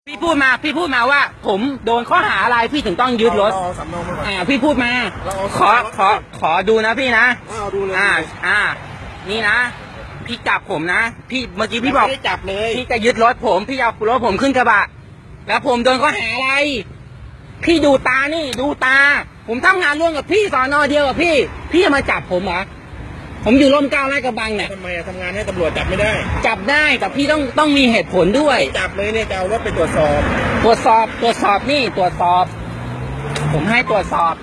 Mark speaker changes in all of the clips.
Speaker 1: พี่พูดมาว่าผมโดนข้อหาอะไรพี่ถึงต้องยึดรถพี่พูดมาขอดูนะพี่นะ
Speaker 2: ดูเลย
Speaker 1: นี่นะพี่จับผมนะพี่เมื่อกี้พี่บอก
Speaker 2: จับเลย
Speaker 1: พี่จะยึดรถผมพี่เอารถผมขึ้นกระบะแล้วผมโดนข้อหาอะไรพี่ดูตานี่ดูตาผมทำงานร่วมกับพี่สอนอเดียวกับพี่จะมาจับผมเหรอผมอยู่ร่มเกล้าลาดกระบังเนี่ย
Speaker 2: ทำไมทำงานให้ตำรวจจับไม่ได้
Speaker 1: จับได้แต่พี่ต้องมีเหตุผลด้วย
Speaker 2: จับเลยเนี่ยจะเอารถไปตรวจสอบ
Speaker 1: นี่ตรวจสอบผมให้ตรวจสอบ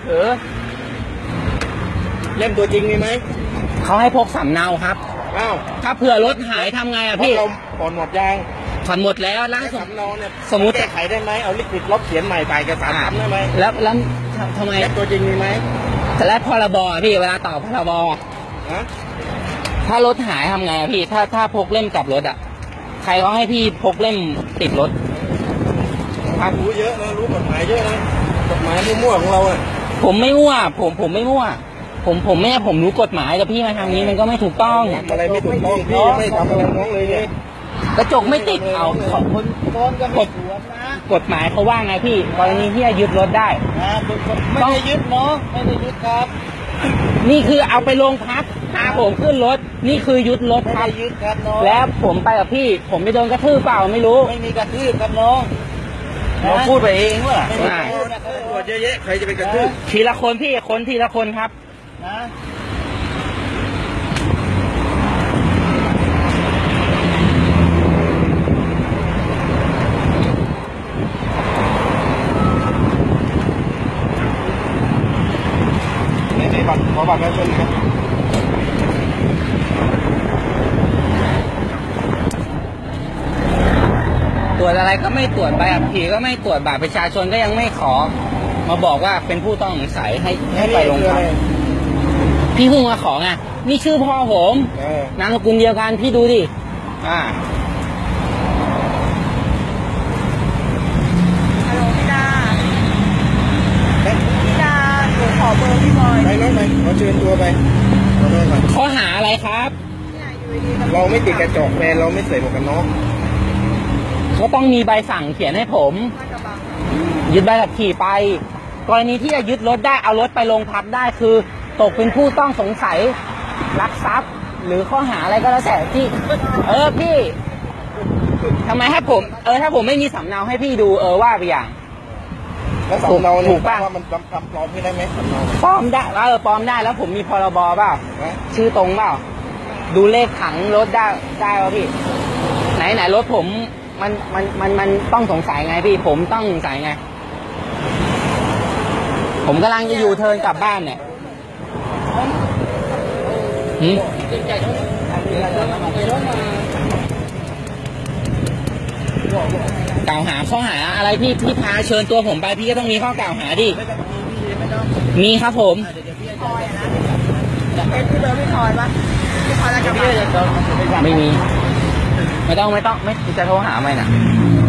Speaker 2: เล่มตัวจริงมีไหม
Speaker 1: เขาให้พกสำเนาครับถ้าเผื่อรถหายทำไงอะพี่
Speaker 2: เราผ่อนหมดยัง
Speaker 1: ผ่อนหมดแล้วแล้ว
Speaker 2: สำเนาเนี่ย
Speaker 1: สมมติ
Speaker 2: แก้ไขได้ไหมเอาลิขิตลบเขียนใหม่ไปเอกสารทำได้ไหม
Speaker 1: แล้วทำไม
Speaker 2: เล่มตัวจริงมีไหม
Speaker 1: แล้วพรบพี่เวลาต่อพรบถ้ารถหายทำไงอะพี่ถ้าพกเล่มกลับรถอะใครเขาให้พี่พกเล่มติดรถ
Speaker 2: รู้เยอะนะรู้กฎหมายเยอะนะกฎหมายมั่วของเราอะ
Speaker 1: ผมไม่มั่วผมไม่มั่วผมรู้กฎหมายแต่พี่มาทำนี้มันก็ไม่ถูกต้อง
Speaker 2: อะไรไม่ถูกต้องพี่ไม่ทำอะไรน้องเลยเนี่ย
Speaker 1: กระจกไม่ติดเอาคนกฎหมายเขาว่าไงพี่กรณีที่จะยึดรถได้
Speaker 2: ไม่ได้ยึดเนาะไม่ได้ยึดครับ
Speaker 1: นี่คือเอาไปโรงพักพาผมขึ้นรถนี่คือยึดรถครับ
Speaker 2: ยึดครับน้อง
Speaker 1: แล้วผมไปกับพี่ผมไปโดนกระทืบเปล่าไม่รู้
Speaker 2: ไม่มีกระทืบครับน้อง
Speaker 1: เราพูดไปเองว่ะ
Speaker 2: ตำรวจเยอะๆใครจะไปกระทืบ
Speaker 1: ทีละคนพี่ทีละคนครับ
Speaker 2: ขอบัตรประชาชนครับ
Speaker 1: ตรวจอะไรก็ไม่ตรวจใบขับขี่ก็ไม่ตรวจบัตรประชาชนก็ยังไม่ขอมาบอกว่าเป็นผู้ต้องสงสัยให้ไปโรงพักพี่เพิ่งมาขอไงนี่ชื่อพ่อผมนามสกุลเดียวกันพี่ดูดิ
Speaker 3: ฮัลโหลพี่ดาหนูขอเบอร์พี่บอย
Speaker 2: ไปน้องไปขอเชิญตัวไป
Speaker 1: ข้อหาอะไรครับ
Speaker 2: เราไม่ติดกระจกแฟนเราไม่ใส่หมวกกันน็อก
Speaker 1: เขาต้องมีใบสั่งเขียนให้ผมยึดใบขับขี่ไปกรณีที่จะยึดรถได้เอารถไปโรงพักได้คือตกเป็นผู้ต้องสงสัยลักทรัพย์หรือข้อหาอะไรก็แล้วแต่ที่พี่ทำไมให้ผมถ้าผมไม่มีสำเนาให้พี่ดูว่าไปอย่าง
Speaker 2: แล้วสำเนาถูกป่ะว่ามันทำปลอมได้ไหมสำเนา
Speaker 1: ปลอมได้ปลอมได้แล้วผมมีพรบเปล่าชื่อตรงเปล่าดูเลขถังรถได้ป่ะพี่ไหนรถผมมันต้องสงสัยไงพี่ผมต้องสงสัยไงผมกำลังจะอยู่เทิร์นกลับบ้านเนี่ยกล่าวหาข้อหาอะไรพี่พาเชิญตัวผมไปพี่ก็ต้องมีข้อกล่าวหาดิมีครับผม
Speaker 3: พี่เบอร์พี่คอยปะพี่คอยแล้วจะ
Speaker 1: ไม่มีไม่ต้องจะโทรหาไหมน่ะ